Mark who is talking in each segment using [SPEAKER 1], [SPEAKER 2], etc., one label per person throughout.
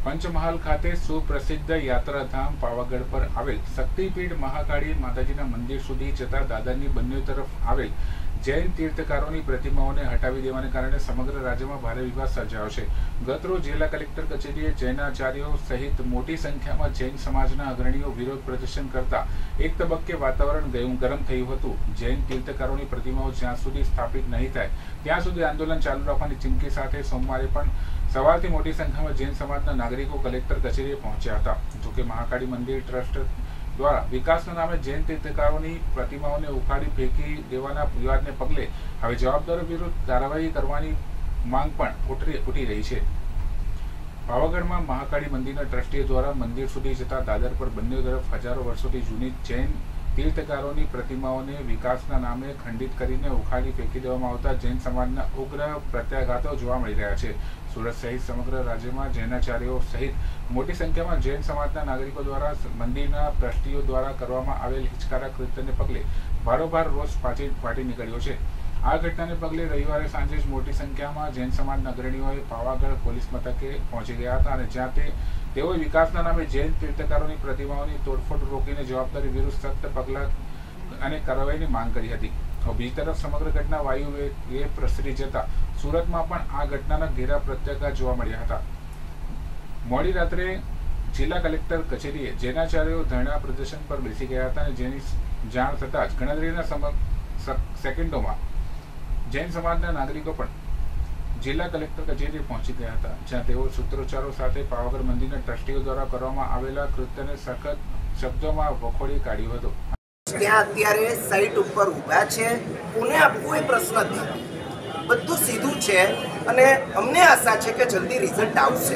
[SPEAKER 1] પંચમહાલ ખાતે સુપ્રસિદ્ધ યાત્રાધામ પાવાગઢ પર આવેલ શક્તિપીઠ મહાકાળી માતાજીના મંદિર સુધી જતા દાદરની બંને તરફ આવેલ જૈન તીર્થકારોની પ્રતિમાઓને હટાવી દેવાને કારણે સમગ્ર રાજ્યમાં ભારે વિવાદ સર્જાયો છે. ગતરોજ જિલ્લા કલેક્ટર કચેરીએ જૈનાચાર્યો સહિત મોટી સંખ્યામાં જૈન સમાજના અગ્રણીઓ વિરોધ પ્રદર્શન કરતા એક તબક્કે વાતાવરણ ગરમ થયું હતું. જૈન તીર્થકારોની પ્રતિમાઓ જ્યાં સુધી સ્થાપિત નહીં થાય ત્યાં સુધી આંદોલન ચાલુ રાખવાની ચીમકી સાથે સોમવારે પણ સવારથી મોટી સંખ્યામાં જૈન સમાજના નાગરિકો કલેક્ટર કચેરીએ પહોંચ્યા હતા. જોકે મહાકાળી મંદિર ટ્રસ્ટ દ્વારા વિકાસના નામે જૈન તીર્થકારોની પ્રતિમાઓને ઉખાડી ફેંકી દેવાના વિવાદને પગલે હવે જવાબદારો વિરુદ્ધ કાર્યવાહી કરવાની માંગ પણ ઉઠી રહી છે. પાવાગઢમાં મહાકાળી મંદિરના ટ્રસ્ટીઓ દ્વારા મંદિર સુધી જતા દાદર પર બંને તરફ હજારો વર્ષોથી જૂની જૈન તીર્થકારોની પ્રતિમાઓને વિકાસના નામે ખંડિત કરીને ઉખાડી ફેંકી દેવામાં આવતા જૈન સમાજના ઉગ્ર પ્રત્યાઘાતો જોવા મળી રહ્યા છે. સુરત સહિત સમગ્ર રાજ્યમાં જૈનાચાર્યો સહિત મોટી સંખ્યામાં જૈન સમાજના નાગરિકો દ્વારા મંદિરના ટ્રસ્ટીઓ દ્વારા કરવામાં આવેલ હિચકારા કૃત્યને પગલે ભારોભાર રોષ ફાટી નીકળ્યો છે. આ ઘટનાને પગલે રવિવારે સાંજે જ મોટી સંખ્યામાં જૈન સમાજના અગ્રણીઓએ પાવાગઢ પોલીસ મથકે પહોંચી ગયા હતા અને જ્યાં તેઓએ વિકાસના નામે જૈન તીર્થકારોની પ્રતિમાઓની તોડફોડ રોકીને જવાબદારી વિરુદ્ધ સખ્ત પગલાં અને કાર્યવાહીની માંગ કરી હતી. બીજી તરફ સમગ્ર ઘટના વાયુએ પ્રસરી જતા સુરતમાં પણ આ ઘટનાના ઘેરા પ્રત્યાઘાત જોવા મળ્યા હતા. મોડી રાત્રે જિલ્લા કલેક્ટર કચેરીએ જૈનાચાર્યો ધરણા પ્રદર્શન પર બેસી ગયા હતા અને જેની જાણ થતાં જ ગણતરીના સેકન્ડોમાં જૈન સમાજના નાગરિકો પણ જિલ્લા કલેક્ટર કચેરીએ પહોંચી ગયા હતા, જ્યાં તેઓ સૂત્રોચ્ચારો સાથે પાવાગઢ મંદિરના ટ્રસ્ટીઓ દ્વારા કરવામાં આવેલા કૃત્યને સખત શબ્દોમાં વખોડી કાઢ્યું હતું.
[SPEAKER 2] ત્યાં અત્યારે સાઇટ ઉપર ઊભા છે, કોને આપવું એ પ્રશ્ન નથી, બધું સીધું છે અને અમને આશા છે કે જલ્દી રિઝલ્ટ આવશે.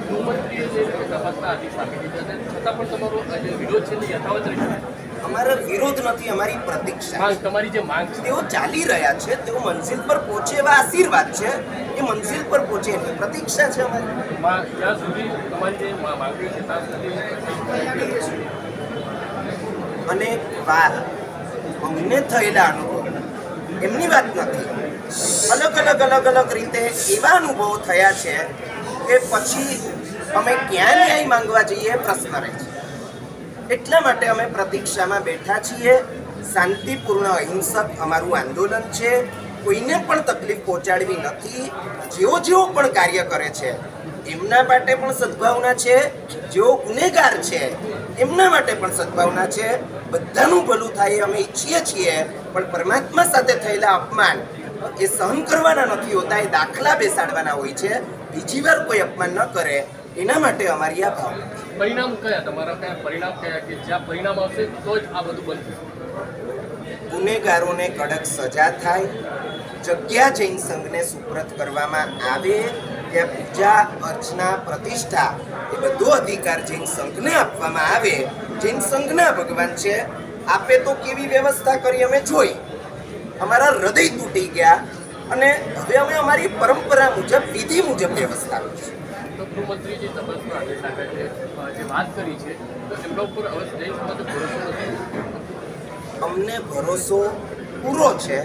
[SPEAKER 2] અમારો વિરોધ નથી, અમારી પ્રતીક્ષા.
[SPEAKER 3] તમારી જે માંગ છે
[SPEAKER 2] તેઓ ચાલી રહ્યા છે, તેઓ મંઝિલ પર પહોંચે એવા આશીર્વાદ છે, એ મંઝિલ પર પહોંચે એની પ્રતીક્ષા છે અમારી.
[SPEAKER 3] જ્યાં સુધી તમારી જે માંગણી છે ત્યાં સુધી
[SPEAKER 2] અને વાર અમને થયેલા અનુભવ એમની વાત નથી, અલગ અલગ રીતે એવા અનુભવો થયા છે કે પછી અમે ક્યાં ન્યાય માંગવા જઈએ પ્રશ્ન રહે છે. એટલા માટે અમે પ્રતીક્ષામાં બેઠા છીએ. શાંતિપૂર્ણ અહિંસક અમારું આંદોલન છે, કોઈને પણ તકલીફ પહોંચાડવી નથી. જેઓ પણ કાર્ય કરે છે એમના માટે પણ સદભાવના છે, જેઓ ગુનેગાર છે એમના માટે પણ સદભાવના છે. બધાનું ભલું થાય અમે ઈચ્છીએ છીએ, પણ પરમાત્મા સાથે થયેલા અપમાન એ સહન કરવાના નથી હોતા, એ દાખલા બેસાડવાના હોય છે. બીજી વાર કોઈ અપમાન ન કરે એના માટે અમારી આ ભાવના.
[SPEAKER 3] પરિણામ કયા તમારા કયા પરિણામ કયા કે જ્યાં પરિણામ આવશે તો જ આ બધું બનશે?
[SPEAKER 2] ગુનેગારોને કડક સજા થાય, જગ્યા જૈન સંઘને સુપ્રત કરવામાં આવે, ત્યાં પૂજા અર્ચના પ્રતિષ્ઠા એ બધો અધિકાર જૈન સંઘને આપવામાં આવે. જૈન સંઘના ભગવાન છે, આપે તો કેવી વ્યવસ્થા કરી અમે જોઈ, અમારા હૃદય તૂટી ગયા અને હવે અમે અમારી પરંપરા મુજબ વિધિ મુજબ વ્યવસ્થા કરીશું.
[SPEAKER 3] તો ગૃહમંત્રી જે તપાસનો આદેશ આપે છે, જે વાત કરી છે, તો એમના ઉપર હવે જૈન સમાજ ભરોસો નથી.
[SPEAKER 2] અમને ભરોસો પૂરો છે.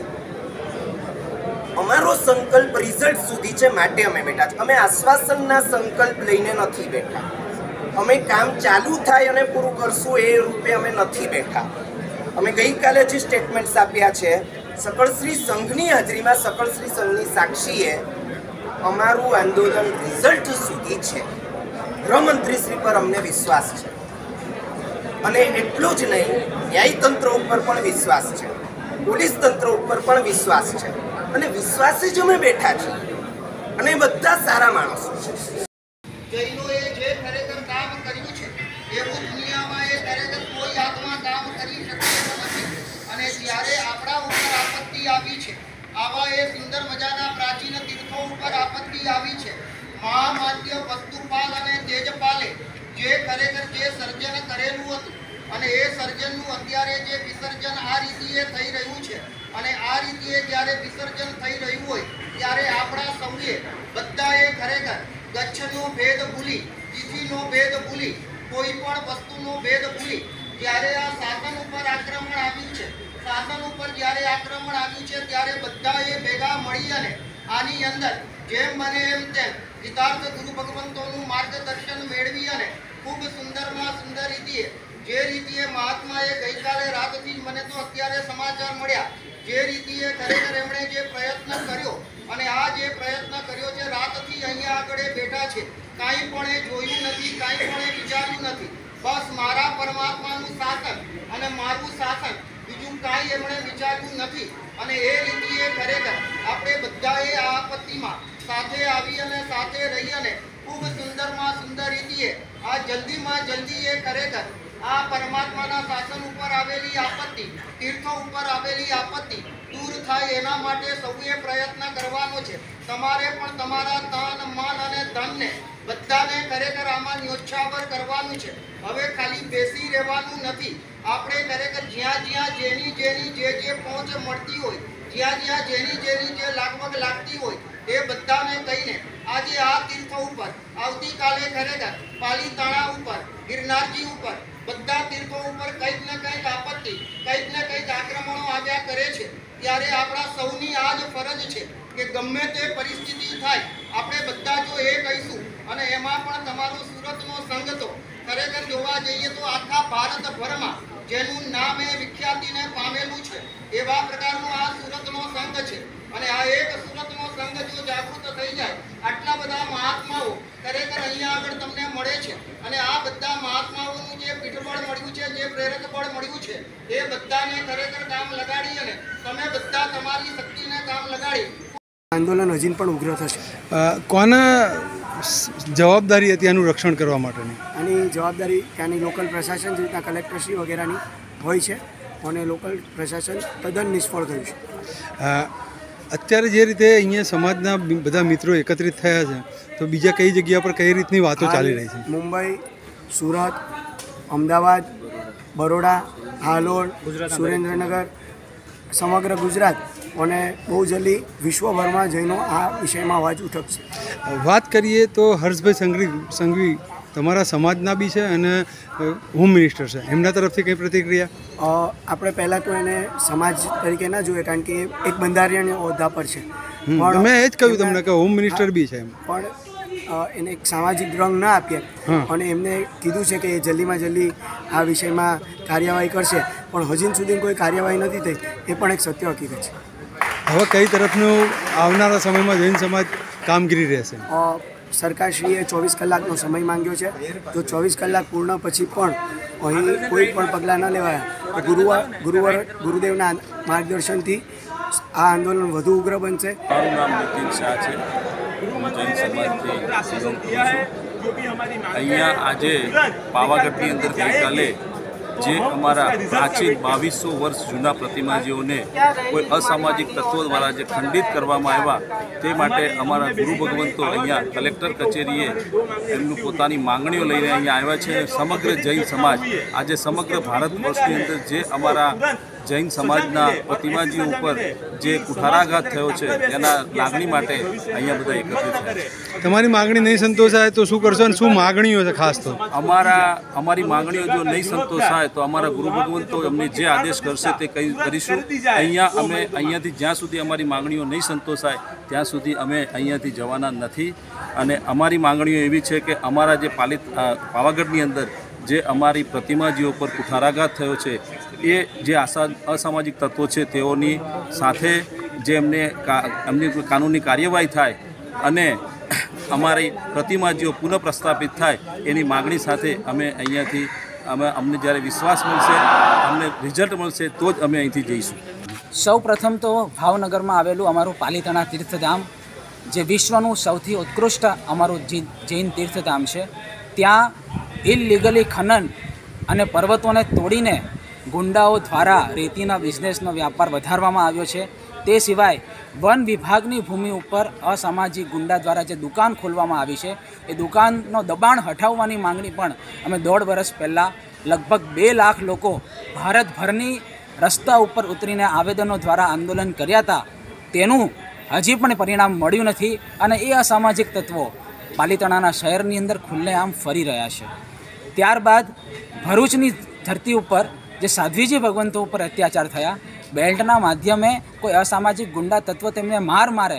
[SPEAKER 2] અમારો સંકલ્પ રિઝલ્ટ સુધી છે, માટે અમે બેઠા છે. અમે આશ્વાસનના સંકલ્પ લઈને નથી બેઠા. અમે કામ ચાલુ થાય અને પૂરું કરશું એ રૂપે અમે નથી બેઠા. અમે ગઈકાલે જે સ્ટેટમેન્ટ્સ આપ્યા છે, સકળશ્રી સંઘની હાજરીમાં સકળશ્રી સંઘની સાક્ષીએ અમારું આંદોલન રિઝલ્ટ સુધી છે. ગૃહમંત્રીશ્રી પર અમને વિશ્વાસ છે અને એટલું જ નહીં, ન્યાયતંત્ર ઉપર પણ વિશ્વાસ છે, પોલીસ તંત્ર ઉપર પણ વિશ્વાસ છે અને વિશ્વાસે જ અમે બેઠા છીએ અને બધા સારા માણસો છે.
[SPEAKER 4] જૈનોએ જે ખરેખર કામ કર્યું છે એવું દુનિયામાં એ ખરેખર કોઈ આત્મા કામ કરી શકે નથી. અને જ્યારે આપણા ઉપર આપત્તિ આવી છે, આવા એ સુંદર મજાના પ્રાચીન તીર્થો ઉપર આપત્તિ આવી છે, મહામાન્ય વસ્તુપાલ અને તેજપાલે જે ખરેખર જે સર્જન કરેલું હતું અને એ સર્જનનું અત્યારે જે વિસર્જન આ રીતિએ થઈ રહ્યું છે અને આ રીતિએ જ્યારે વિસર્જન થઈ રહ્યું હોય ત્યારે આપણા સૌએ બધાએ ખરેખર ગચ્છનો ભેદ ભૂલી, તિથિનો ભેદ ભૂલી, કોઈ પણ વસ્તુનો ભેદ ભૂલી જ્યારે આ શાસન ઉપર આક્રમણ આવ્યું છે, શાસન ઉપર જ્યારે આક્રમણ આવ્યું છે ત્યારે બધાએ ભેગા મળી અને આની અંદર જેમ બને એમ તેમ હિતાર્થ ગુરુ ભગવંતોનું માર્ગદર્શન મેળવી અને ખૂબ સુંદરમાં સુંદર રીતિએ જે રીતિએ મહાત્માએ ગઈકાલે રાતથી જ મને તો અત્યારે સમાચાર મળ્યા જે રીતિએ ખરેખર એમણે જે પ્રયત્ન કર્યો અને આ જે પ્રયત્ન કર્યો છે રાતથી અહીંયા આગળ બેઠા છે કાંઈ પણ એ જોયું નથી કાંઈ પણ એ વિચાર્યું નથી બસ મારા પરમાત્માનું શાસન અને મારું શાસન બીજું કાંઈ એમણે વિચાર્યું નથી અને એ રીતિએ ખરેખર આપણે બધાએ આ આપત્તિમાં સાથે આવી અને સાથે રહી અને ખૂબ સુંદરમાં સુંદર રીતિએ આ જલ્દીમાં જલ્દી એ ખરેખર આ પરમાત્માના શાસન ઉપર આવેલી આપત્તિ તીર્થો ઉપર આવેલી આપત્તિ દૂર થાય એના માટે સૌએ પ્રયત્ન કરવાનો છે તમારે પણ તમારા તન મન અને ધનને બધાને ખરેખર આમાં ન્યોછાવર કરવાનું છે હવે ખાલી બેસી રહેવાનું નથી આપણે ખરેખર જ્યાં જ્યાં જેની જે પહોંચ મળતી હોય જ્યાં જેની જે લાગવગ લાગતી હોય એ બધાને કહીને આજે આ તીર્થો ઉપર આવતીકાલે ખરેખર પાલીતાણા ઉપર ગિરનારજી ઉપર બધા તીર્થો ઉપર કંઈક ને કંઈક આપત્તિ કંઈક ને કંઈક આક્રમણો આવ્યા કરે છે ત્યારે આપણા સૌની આ જ ફરજ છે કે ગમે તે પરિસ્થિતિ થાય આપણે બધા જો એ કહીશું અને એમાં પણ તમારો સુરતનો સંઘ તો ખરેખર જોવા જઈએ તો આખા ભારતભરમાં જેનું નામ એ વિખ્યાતિને પામેલું છે એવા પ્રકારનું આ સુરતનો સંઘ છે અને આ એક સુરતનો સંઘ જો જાગૃત થઈ જાય આટલા બધા મહાત્માઓ ખરેખર અહીંયા આગળ તમને મળે છે અને આ બધા મહાત્માઓનું જે પીઠબળ મળ્યું છે જે પ્રેરક બળ મળ્યું છે એ બધાને ખરેખર કામ લગાડી અને તમે બધા તમારી શક્તિને કામ લગાડી
[SPEAKER 5] આંદોલન હજી પણ ઉગ્ર થશે. કોના જવાબદારી હતી આનું રક્ષણ કરવા માટેની? આની જવાબદારી ત્યાંની લોકલ પ્રશાસન જે રીતના કલેક્ટરશ્રી વગેરેની હોય છે અને લોકલ પ્રશાસન તદ્દન નિષ્ફળ થયું છે. અત્યારે જે રીતે અહીંયા સમાજના બધા મિત્રો એકત્રિત થયા છે તો બીજા કઈ જગ્યા પર કઈ રીતની વાતો ચાલી રહી છે? મુંબઈ, સુરત, અમદાવાદ, બરોડા, હાલોલ, સુરેન્દ્રનગર, સમગ્ર ગુજરાત અને બહુ જલ્દી વિશ્વભરમાં જઈને આ વિષયમાં અવાજ ઉઠકશે. વાત કરીએ તો હર્ષભાઈ સંઘવી તમારા સમાજના બી છે અને હોમ મિનિસ્ટર છે, એમના તરફથી કંઈ પ્રતિક્રિયા? આપણે પહેલાં તો એને સમાજ તરીકે ના જોઈએ કારણ કે એક બંધારણીય હોદ્દા પર છે. મેં એ જ કહ્યું તમને કે હોમ મિનિસ્ટર બી છે એમ, પણ એને એક સામાજિક રંગ ના આપીએ અને એમને કીધું છે કે એ જલ્દીમાં જલ્દી આ વિષયમાં કાર્યવાહી કરશે પણ હજી સુધી કોઈ કાર્યવાહી નથી થઈ એ પણ એક સત્ય હકીકત છે. હવે કઈ તરફનું આવનારા સમયમાં જૈન સમાજ કામગીરી રહેશે? સરકારશ્રીએ 24 કલાકનો સમય માંગ્યો છે તો 24 કલાક પૂર્ણ પછી પણ અહીં કોઈ પણ પગલાં ન લેવાયા તો ગુરુદેવના માર્ગદર્શનથી આ આંદોલન વધુ ઉગ્ર બનશે.
[SPEAKER 6] મારું નામ નીતિન શાહ છે. હું જૈન સમાજથી અહીંયા આજે પાવાગઢની અંદર ગઈકાલે જે અમારા પ્રાચીન 2200 વર્ષ જૂના પ્રતિમાજીઓને કોઈ અસામાજિક તત્વો દ્વારા જે ખંડિત કરવામાં આવ્યા તે માટે અમારા ગુરુ ભગવંતો અહીંયા કલેક્ટર કચેરીએ એમનું પોતાની માંગણીઓ લઈને અહીંયા આવ્યા છે. સમગ્ર જૈન સમાજ આજે સમગ્ર ભારત વર્ષની અંદર જે અમારા જૈન સમાજના પ્રતિમાજીઓ ઉપર જે કુઠારાઘાત થયો છે એના લાગણી માટે અહીંયા બધા એકત્રિત થયા છે. તમારી માંગણી નહીં સંતોષાય તો શું કરશો અને શું માંગણીઓ છે ખાસ? તો અમારી માંગણીઓ જો નહીં સંતોષાય તો અમારા ગુરુ ભગવંતો અમને જે આદેશ કરશે તે કરીશું. અહીંયાથી જ્યાં સુધી અમારી માંગણીઓ નહીં સંતોષાય ત્યાં સુધી અમે અહીંયાથી જવાના નથી. અને અમારી માંગણીઓ એવી છે કે અમારા જે પાવાગઢની અંદર જે અમારી પ્રતિમાજીઓ પર કુઠારાઘાત થયો છે એ જે અસામાજિક તત્વો છે તેઓની સાથે જે એમની કાનૂની કાર્યવાહી થાય અને અમારી પ્રતિમાજીઓ પુનઃ પ્રસ્થાપિત થાય એની માગણી સાથે અમે અહીંયાથી અમને જ્યારે વિશ્વાસ મળશે, અમને રિઝલ્ટ મળશે તો જ અમે અહીંથી જઈશું.
[SPEAKER 7] સૌ પ્રથમ તો ભાવનગરમાં આવેલું અમારું પાલીતાણા તીર્થધામ જે વિશ્વનું સૌથી ઉત્કૃષ્ટ અમારું જૈન તીર્થધામ છે, ત્યાં ઇલીગલી ખનન અને પર્વતોને તોડીને ગુંડાઓ દ્વારા રેતીના બિઝનેસનો વ્યાપાર વધારવામાં આવ્યો છે. તે સિવાય વન વિભાગની ભૂમિ ઉપર અસામાજિક ગુંડા દ્વારા જે દુકાન ખોલવામાં આવી છે એ દુકાનનો દબાણ હટાવવાની માંગણી પણ અમે 1.5 વર્ષ પહેલાં લગભગ 2 લાખ લોકો ભારતભરની રસ્તા ઉપર ઉતરીને આવેદનો દ્વારા આંદોલન કર્યા હતા. તેનું હજી પણ પરિણામ મળ્યું નથી અને એ અસામાજિક તત્વો પાલીતાણાના શહેરની અંદર ખુલ્લેઆમ ફરી રહ્યા છે. ત્યારબાદ ભરૂચની ધરતી ઉપર જે સાધ્વીજી ભગવંતો ઉપર અત્યાચાર થયા, બેલ્ટના માધ્યમે કોઈ અસામાજિક ગુંડા તત્વ તેમને મારે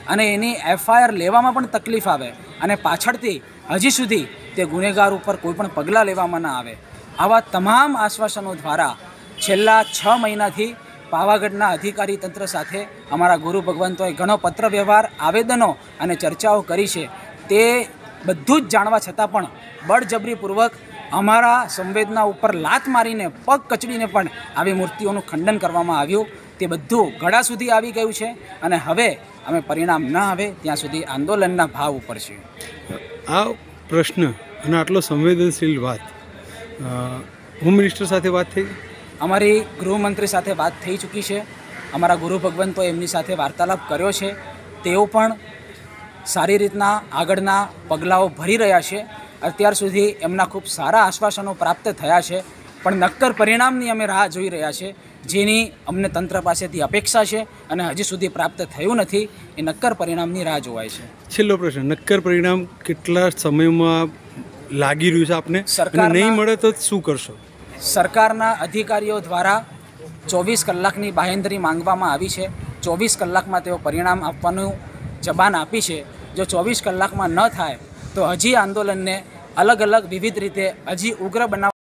[SPEAKER 7] અને એની FIR લેવામાં પણ તકલીફ આવે અને પાછળથી હજી સુધી તે ગુનેગાર ઉપર કોઈ પણ પગલાં લેવામાં ન આવે, આવા તમામ આશ્વાસનો દ્વારા છેલ્લા 6 મહિનાથી પાવાગઢના અધિકારી તંત્ર સાથે અમારા ગુરુ ભગવંતોએ ઘણો પત્ર વ્યવહાર, આવેદનો અને ચર્ચાઓ કરી છે. તે બધું જ જાણવા છતાં પણ બળજબરીપૂર્વક અમારા સંવેદના ઉપર લાત મારીને, પગ કચડીને પણ આવી મૂર્તિઓનું ખંડન કરવામાં આવ્યું. તે બધું ગળા સુધી આવી ગયું છે અને હવે અમે પરિણામ ન આવે ત્યાં સુધી આંદોલનના ભાવ ઉપર છીએ.
[SPEAKER 5] આ પ્રશ્ન અને આટલો સંવેદનશીલ વાત હોમ મિનિસ્ટર સાથે વાત થઈ?
[SPEAKER 7] અમારી ગૃહમંત્રી સાથે વાત થઈ ચૂકી છે. અમારા ગુરુ ભગવંતો એમની સાથે વાર્તાલાપ કર્યો છે. તેઓ પણ સારી રીતના આગળના પગલાઓ ભરી રહ્યા છે. અત્યાર સુધી એમના ખૂબ સારા આશ્વાસનો પ્રાપ્ત થયા છે, પણ નક્કર પરિણામની અમે રાહ જોઈ રહ્યા છે, જેની અમને તંત્ર પાસેથી અપેક્ષા છે અને હજી સુધી પ્રાપ્ત થયું નથી. એ નક્કર પરિણામની રાહ જોવાય છે.
[SPEAKER 5] છેલ્લો પ્રશ્ન, નક્કર પરિણામ કેટલા સમયમાં લાગી રહ્યું છે આપને? અને નહીં મળે તો શું કરશો?
[SPEAKER 7] સરકારના અધિકારીઓ દ્વારા 24 કલાકની બાહેંધરી માંગવામાં આવી છે. 24 કલાકમાં તેઓ પરિણામ આપવાનું જબાન આપી છે. જો 24 કલાકમાં ન થાય તો હજી આંદોલનને અલગ અલગ વિવિધ રીતે હજી ઉગ્ર બનાવવા